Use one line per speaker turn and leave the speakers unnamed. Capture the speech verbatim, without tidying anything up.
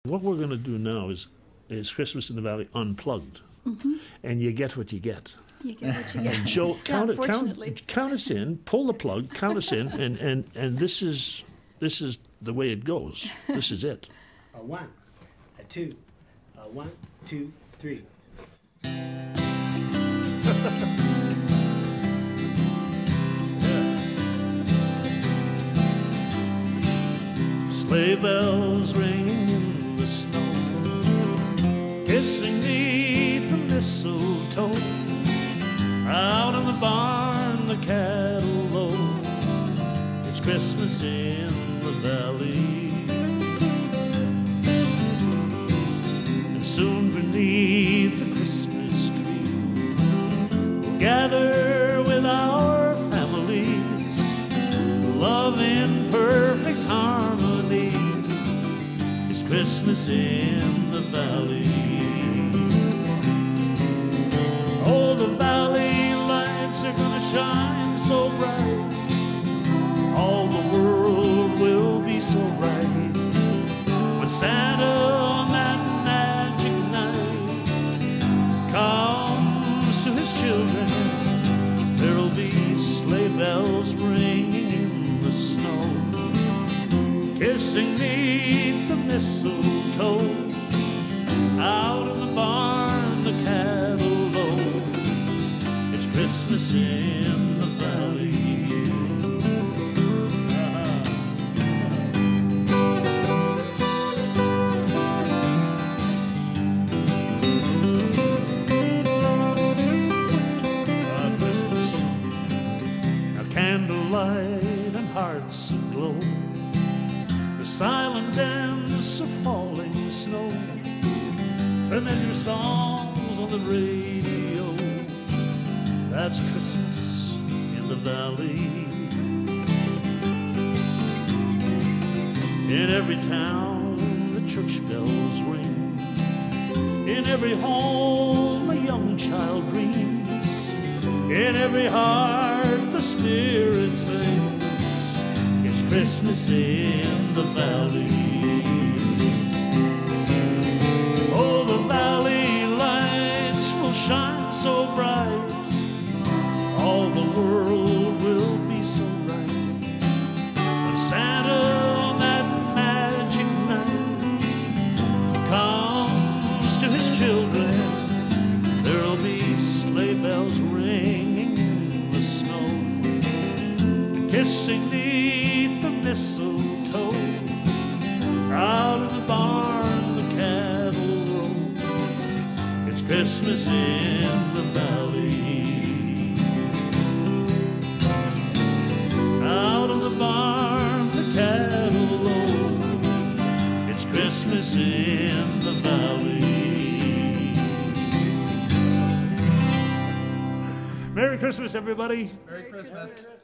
What we're going to do now is, is Christmas in the Valley Unplugged. Mm-hmm. And you get what you get.
You get what you get.
And Joe, count,
yeah,
it, count, count us in, pull the plug, count us in, and, and, and this is this is the way it goes. This is it.
A one, a two, a one, two, three.
Sleigh bells ringing in the snow, kissing neath the mistletoe. Out in the barn, the cattle low. It's Christmas in the valley. And soon beneath the Christmas tree, we'll gather with our families, love in perfect harmony. It's Christmas in the valley. Oh, the valley lights are gonna shine so bright. All the world will be so right. When Santa on that magic night comes to his children, there'll be sleigh bells ringing in the snow, kissing neath the mistletoe. Out in the barn, the cattle low. It's Christmas in the valley. Ah, Christmas. Now candlelight and hearts aglow, the silent dance of falling snow, familiar songs on the radio. That's Christmas in the valley. In every town the church bells ring, in every home a young child dreams, in every heart the spirit sings. It's Christmas in the valley. Oh, the valley lights will shine so bright. All the world will be so right. When Santa on that magic night comes to his children, there'll be sleigh bells ringing in the snow, kissing neath the mistletoe. Out in the barn, the cattle roam. It's Christmas in the valley. Out in the barn, the cattle low. It's Christmas in the valley. Merry Christmas, everybody.
Merry Christmas.